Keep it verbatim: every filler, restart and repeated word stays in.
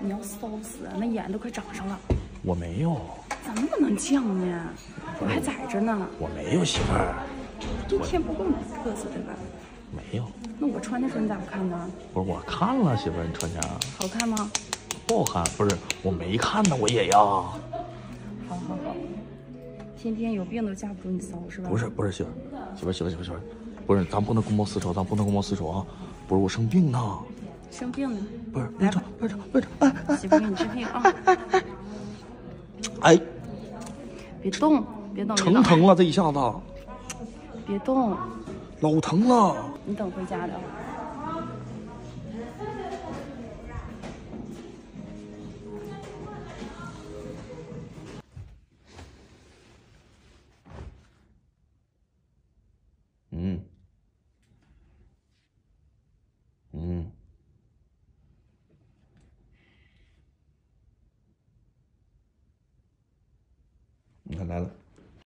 你要骚死，那眼都快长上了。 我没有。 怎么能犟呢？我还在着呢。 我没有媳妇儿。 一天不够你嘚瑟对吧？ 没有。 那我穿的时候你咋不看呢？ 不是我看了，媳妇儿，你穿啥？ 好看吗？ 不好看，不是我没看呢，我也要。 好好好，天天有病都架不住你骚是吧？ 不是不是媳妇儿，媳妇儿媳妇儿媳妇儿媳妇儿，不是咱不能公报私仇，咱不能公报私仇啊！不是我生病呢。 生病呢？ 不是别吵别吵别吵！哎哎， 媳妇给你治病啊！ 哎， 别动别动， 成疼了这一下子。 别动， 老疼了。 你等回家的。 嗯，嗯，你看来了。